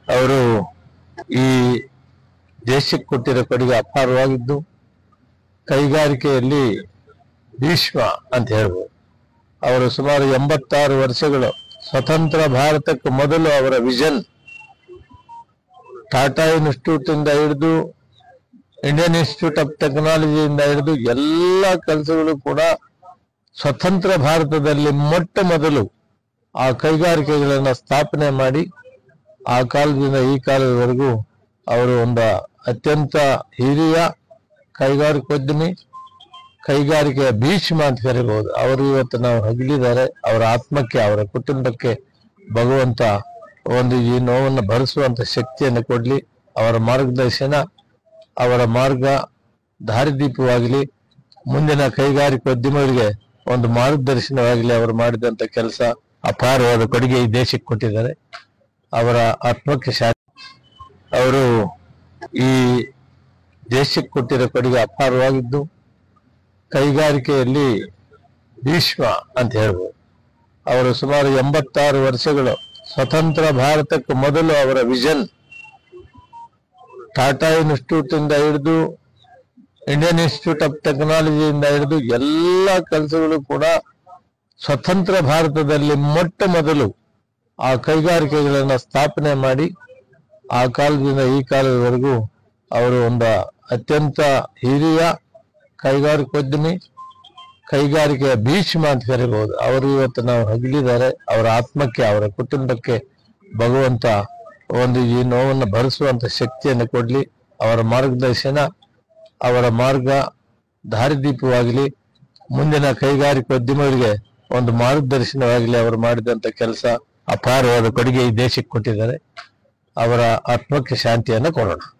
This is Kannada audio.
ಅವರು ಈ ದೇಶಕ್ಕೆ ಕೊಟ್ಟಿರೋ ಕೊಡುಗೆ ಅಪಾರವಾಗಿದ್ದು ಕೈಗಾರಿಕೆಯಲ್ಲಿ ಭೀಷ್ಮ ಅಂತ ಹೇಳ್ಬೋದು. ಅವರು ಸುಮಾರು 86 ವರ್ಷಗಳು ಸ್ವತಂತ್ರ ಭಾರತಕ್ಕೆ ಮೊದಲು ಅವರ ವಿಷನ್ ಟಾಟಾ ಇನ್ಸ್ಟಿಟ್ಯೂಟ್ ಇಂದ ಹಿಡಿದು ಇಂಡಿಯನ್ ಇನ್ಸ್ಟಿಟ್ಯೂಟ್ ಆಫ್ ಟೆಕ್ನಾಲಜಿಯಿಂದ ಹಿಡಿದು ಎಲ್ಲ ಕೆಲಸಗಳು ಕೂಡ ಸ್ವತಂತ್ರ ಭಾರತದಲ್ಲಿ ಮೊಟ್ಟ ಮೊದಲು ಆ ಕೈಗಾರಿಕೆಗಳನ್ನ ಸ್ಥಾಪನೆ ಮಾಡಿ ಆ ಕಾಲದಿಂದ ಈ ಕಾಲದವರೆಗೂ ಅವರು ಒಂದು ಅತ್ಯಂತ ಹಿರಿಯ ಕೈಗಾರಿಕೋದ್ಯಮಿ, ಕೈಗಾರಿಕೆಯ ಭೀಷ್ಮ ಅಂತ ಕರೀಬಹುದು. ಅವರು ಇವತ್ತು ನಾವು ಹಗಲಿದ್ದಾರೆ. ಅವರ ಆತ್ಮಕ್ಕೆ, ಅವರ ಕುಟುಂಬಕ್ಕೆ ಭಗವಂತ ಒಂದು ಈ ನೋವನ್ನು ಭರಿಸುವಂತ ಶಕ್ತಿಯನ್ನು ಕೊಡ್ಲಿ. ಅವರ ಮಾರ್ಗದರ್ಶನ, ಅವರ ಮಾರ್ಗ ದಾರಿದೀಪವಾಗಲಿ. ಮುಂದಿನ ಕೈಗಾರಿಕೋದ್ಯಮಗಳಿಗೆ ಒಂದು ಮಾರ್ಗದರ್ಶನವಾಗಲಿ. ಅವರು ಮಾಡಿದಂತ ಕೆಲಸ ಅಪಾರವಾದ ಕೊಡುಗೆ ಈ ದೇಶಕ್ಕೆ ಕೊಟ್ಟಿದ್ದಾರೆ. ಅವರ ಆತ್ಮಕ್ಕೆ ಶಾಂತಿ. ಅವರು ಈ ದೇಶಕ್ಕೆ ಕೊಟ್ಟಿರೋ ಕೊಡುಗೆ ಅಪಾರವಾಗಿದ್ದು ಕೈಗಾರಿಕೆಯಲ್ಲಿ ಭೀಷ್ಮ ಅಂತ ಹೇಳ್ಬೋದು. ಅವರು ಸುಮಾರು 86 ವರ್ಷಗಳು ಸ್ವತಂತ್ರ ಭಾರತಕ್ಕೆ ಮೊದಲು ಅವರ ವಿಷನ್ ಟಾಟಾ ಇನ್ಸ್ಟಿಟ್ಯೂಟ್ ಇಂದ ಹಿಡಿದು ಇಂಡಿಯನ್ ಇನ್ಸ್ಟಿಟ್ಯೂಟ್ ಆಫ್ ಟೆಕ್ನಾಲಜಿಯಿಂದ ಹಿಡಿದು ಎಲ್ಲ ಕೆಲಸಗಳು ಕೂಡ ಸ್ವತಂತ್ರ ಭಾರತದಲ್ಲಿ ಮೊಟ್ಟ ಮೊದಲು ಆ ಕೈಗಾರಿಕೆಗಳನ್ನ ಸ್ಥಾಪನೆ ಮಾಡಿ ಆ ಕಾಲದಿಂದ ಈ ಕಾಲದವರೆಗೂ ಅವರು ಒಂದು ಅತ್ಯಂತ ಹಿರಿಯ ಕೈಗಾರಿಕೋದ್ಯಮಿ, ಕೈಗಾರಿಕೆಯ ಭೀಷ್ಮ ಅಂತ ಕರೀಬಹುದು. ಅವರು ಇವತ್ತು ನಾವು ಹಗಲಿದ್ದಾರೆ. ಅವರ ಆತ್ಮಕ್ಕೆ, ಅವರ ಕುಟುಂಬಕ್ಕೆ ಭಗವಂತ ಒಂದು ಈ ನೋವನ್ನು ಭರಿಸುವಂತ ಶಕ್ತಿಯನ್ನು ಕೊಡ್ಲಿ. ಅವರ ಮಾರ್ಗದರ್ಶನ, ಅವರ ಮಾರ್ಗ ದಾರಿದೀಪವಾಗಲಿ. ಮುಂದಿನ ಕೈಗಾರಿಕೋದ್ಯಮಗಳಿಗೆ ಒಂದು ಮಾರ್ಗದರ್ಶನವಾಗಲಿ. ಅವರು ಮಾಡಿದಂತ ಕೆಲಸ ಅಪಾರವಾದ ಕೊಡುಗೆ ಈ ದೇಶಕ್ಕೆ ಕೊಟ್ಟಿದ್ದಾರೆ. ಅವರ ಆತ್ಮಕ್ಕೆ ಶಾಂತಿಯನ್ನು ಕೊಡೋಣ.